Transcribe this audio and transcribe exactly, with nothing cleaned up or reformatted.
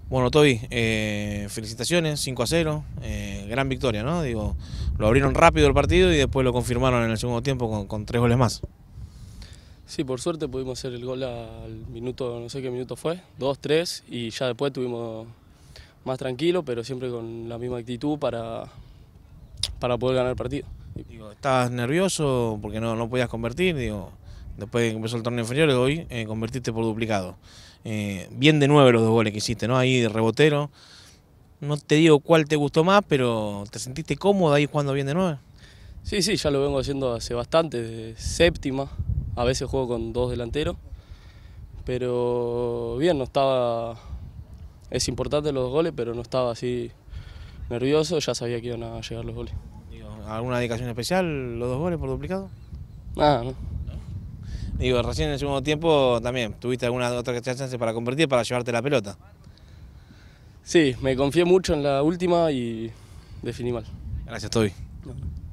Bueno, Toby, eh, felicitaciones, cinco a cero, eh, gran victoria, ¿no? Digo, lo abrieron rápido el partido y después lo confirmaron en el segundo tiempo con, con tres goles más. Sí, por suerte pudimos hacer el gol al minuto, no sé qué minuto fue, dos, tres, y ya después tuvimos más tranquilo, pero siempre con la misma actitud para, para poder ganar el partido. Digo, ¿estabas nervioso porque no, no podías convertir? Digo, después de que empezó el torneo inferior, hoy eh, convertiste por duplicado. Eh, bien de nueve los dos goles que hiciste, ¿no? Ahí de rebotero. No te digo cuál te gustó más, pero ¿te sentiste cómodo ahí jugando bien de nueve? Sí, sí, ya lo vengo haciendo hace bastante, de séptima, a veces juego con dos delanteros, pero bien, no estaba, es importante los dos goles, pero no estaba así nervioso, ya sabía que iban a llegar los goles. Digo, ¿alguna dedicación especial los dos goles por duplicado? Nada, ¿no? Digo, recién en el segundo tiempo también, ¿tuviste alguna otra chance para convertir, para llevarte la pelota? Sí, me confié mucho en la última y definí mal. Gracias, Toby. No, no.